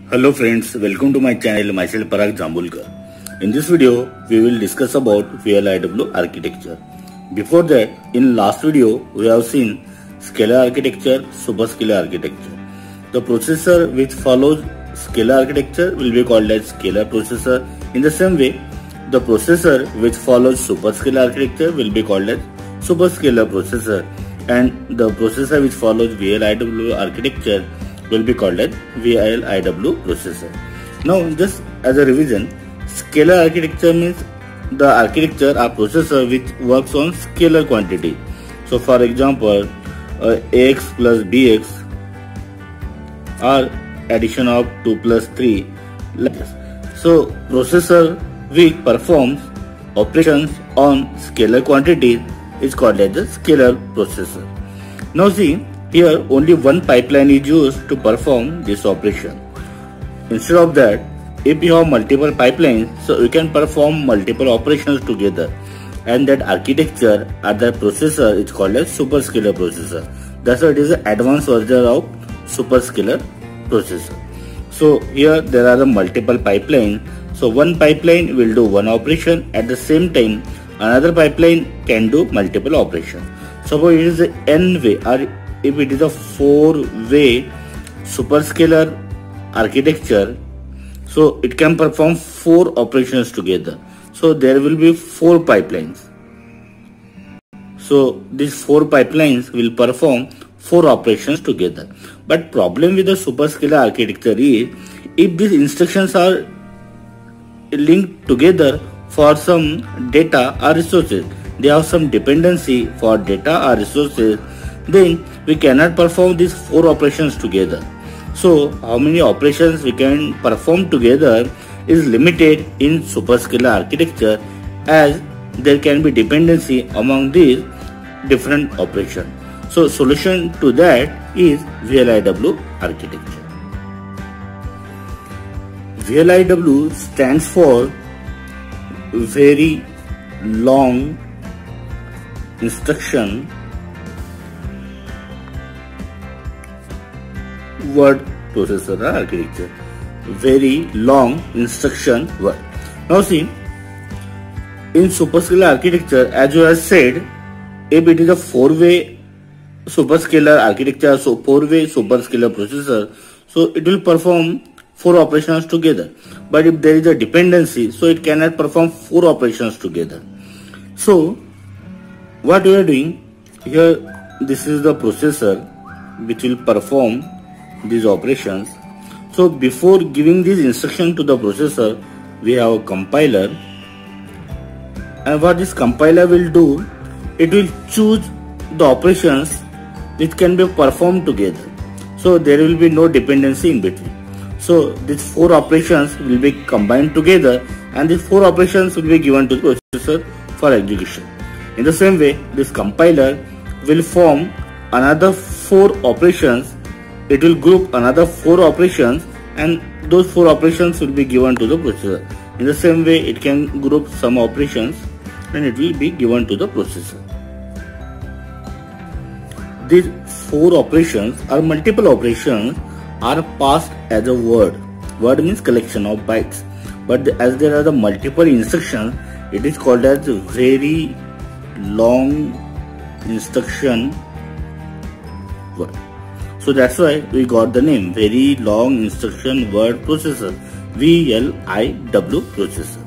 Hello friends, welcome to my channel, myself Parag Jambulkar. In this video, we will discuss about VLIW architecture. Before that, in last video, we have seen scalar architecture, superscalar architecture. The processor which follows scalar architecture will be called as scalar processor. In the same way, the processor which follows superscalar architecture will be called as superscalar processor, and the processor which follows VLIW architecture will be called as VLIW processor. Now, just as a revision, scalar architecture means the architecture or processor which works on scalar quantity. So, for example, ax plus bx or addition of 2 plus 3. So, processor which performs operations on scalar quantities is called as a scalar processor. Now see, here only one pipeline is used to perform this operation. Instead of that, if you have multiple pipelines, so you can perform multiple operations together, and that architecture or that processor is called as superscalar processor. That's why it is an advanced version of superscalar processor. So here there are the multiple pipelines. So one pipeline will do one operation, at the same time another pipeline can do multiple operations. Suppose it is an n-way, or if it is a 4-way superscalar architecture, so it can perform 4 operations together. So there will be 4 pipelines. So these 4 pipelines will perform 4 operations together. But problem with the superscalar architecture is, if these instructions are linked together for some data or resources, they have some dependency for data or resources, then we cannot perform these 4 operations together. So how many operations we can perform together is limited in superscalar architecture, as there can be dependency among these different operations. So solution to that is VLIW architecture. VLIW stands for very long instruction word processor architecture. Very long instruction word. Now see, in superscalar architecture, as you have said, if it is a 4-way superscalar architecture, so 4-way superscalar processor, so it will perform 4 operations together. But if there is a dependency, so it cannot perform 4 operations together. So what we are doing here, this is the processor which will perform these operations. So before giving this instruction to the processor, we have a compiler, and what this compiler will do, it will choose the operations which can be performed together. So there will be no dependency in between. So these 4 operations will be combined together, and these 4 operations will be given to the processor for execution. In the same way, this compiler will form another 4 operations. It will group another 4 operations, and those 4 operations will be given to the processor. In the same way, it can group some operations and it will be given to the processor. These 4 operations or multiple operations are passed as a word. Word means collection of bytes. But as there are the multiple instructions, it is called as very long instruction word. So that's why we got the name very long instruction word processor, VLIW processor.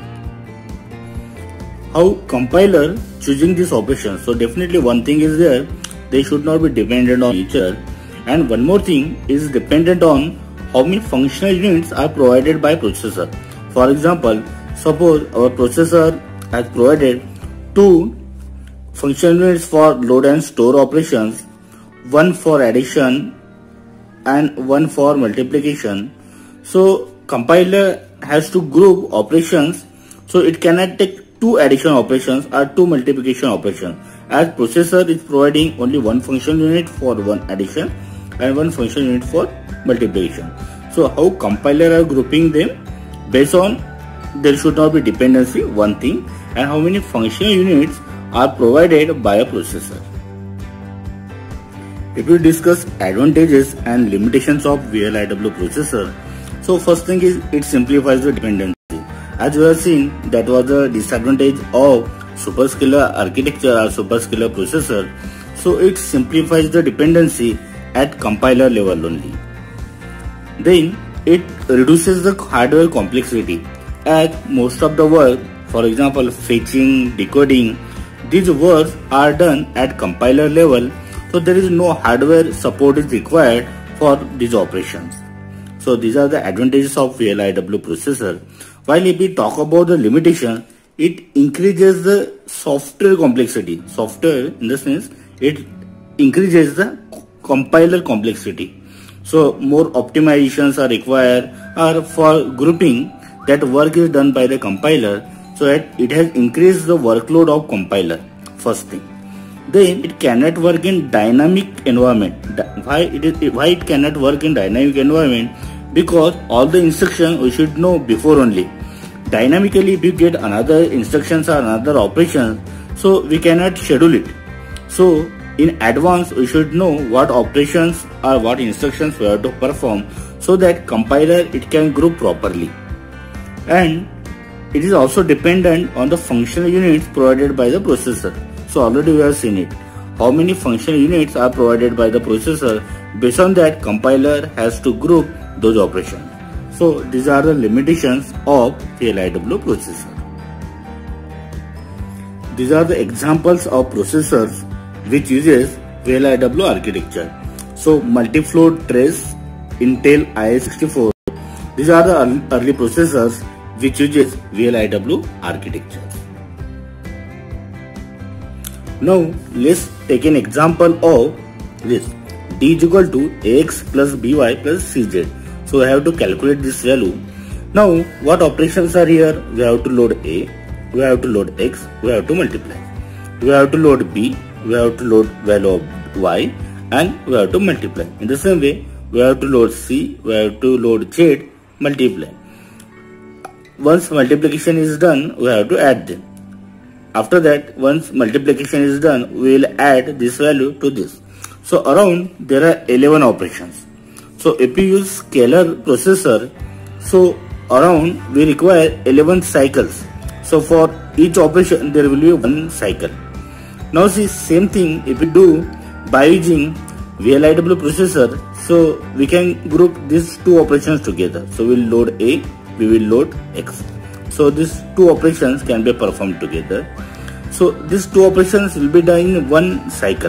How compiler choosing this operation? So definitely one thing is there, they should not be dependent on each other, and one more thing is dependent on how many functional units are provided by processor. For example, suppose our processor has provided 2 functional units for load and store operations, one for addition and one for multiplication. So compiler has to group operations, so it cannot take 2 addition operations or 2 multiplication operations, as processor is providing only one function unit for one addition and one function unit for multiplication. So how compiler are grouping them? Based on there should not be dependency, one thing, and how many functional units are provided by a processor. If we discuss advantages and limitations of VLIW processor, So first thing is it simplifies the dependency. As we have seen, that was the disadvantage of superscalar architecture or superscalar processor. So it simplifies the dependency at compiler level only. Then it reduces the hardware complexity, as most of the work, for example fetching, decoding, these works are done at compiler level, so there is no hardware support is required for these operations. So these are the advantages of VLIW processor. While if we talk about the limitation, it increases the software complexity. Software in the sense it increases the compiler complexity. So more optimizations are required or for grouping that work is done by the compiler. So that it has increased the workload of compiler, first thing. Then it cannot work in dynamic environment. Why it cannot work in dynamic environment? Because all the instructions we should know before only. Dynamically if you get another instructions or another operation, so we cannot schedule it. So in advance we should know what operations or what instructions we have to perform, so that compiler it can group properly. And it is also dependent on the functional units provided by the processor. So already we have seen it. How many functional units are provided by the processor, based on that compiler has to group those operations. So these are the limitations of VLIW processor. These are the examples of processors which uses VLIW architecture. So multi-float trace, Intel i64. These are the early processors which uses VLIW architecture. Now let's take an example of this. D is equal to ax plus by plus cz. So we have to calculate this value. Now what operations are here? We have to load a, we have to load x, we have to multiply. We have to load b, we have to load value of y, and we have to multiply. In the same way, we have to load c, we have to load z, multiply. Once multiplication is done, we have to add them. After that, once multiplication is done, we will add this value to this. So around there are 11 operations. So if you use scalar processor, so around we require 11 cycles. So for each operation there will be one cycle. Now see, same thing if we do by using VLIW processor, so we can group these two operations together. So we will load a, we will load x. So these two operations can be performed together. So these two operations will be done in one cycle.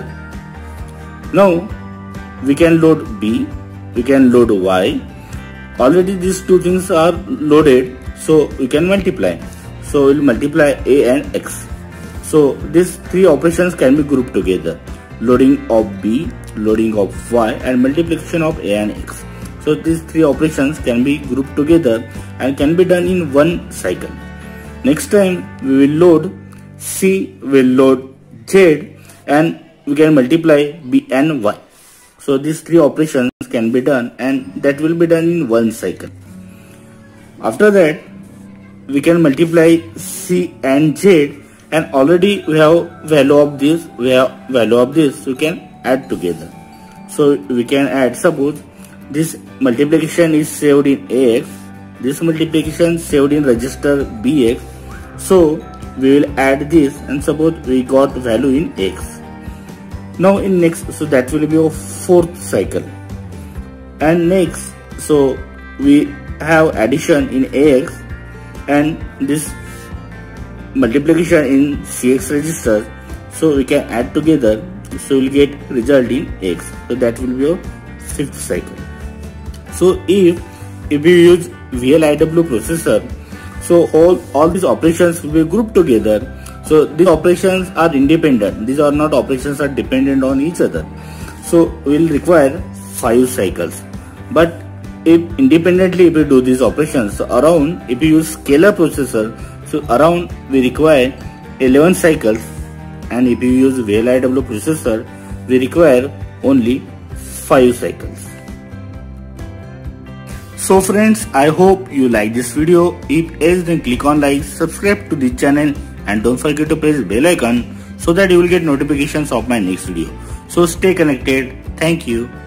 Now we can load b, we can load y. Already these two things are loaded, so we can multiply. So we will multiply a and x. So these three operations can be grouped together. Loading of b, loading of y, and multiplication of a and x. So these three operations can be grouped together and can be done in one cycle. Next time we will load c, will load z, and we can multiply b and y. So these three operations can be done, and that will be done in one cycle. After that we can multiply c and z, and already we have value of this, we have value of this, we can add together. So we can add, suppose this multiplication is saved in ax, this multiplication saved in register bx. So we will add this, and suppose we got value in x. Now in next, so that will be a fourth cycle. And next, so we have addition in ax and this multiplication in cx register. So we can add together, so we will get result in x. So that will be a fifth cycle. So if we use VLIW processor, so all these operations will be grouped together. So these operations are independent. These are not operations are dependent on each other. So we will require 5 cycles. But if independently if we do these operations, so around if you use scalar processor, so around we require 11 cycles, and if you use VLIW processor, we require only 5 cycles. So friends, I hope you like this video. If yes, then click on like, subscribe to this channel, and don't forget to press bell icon so that you will get notifications of my next video. So stay connected. Thank you.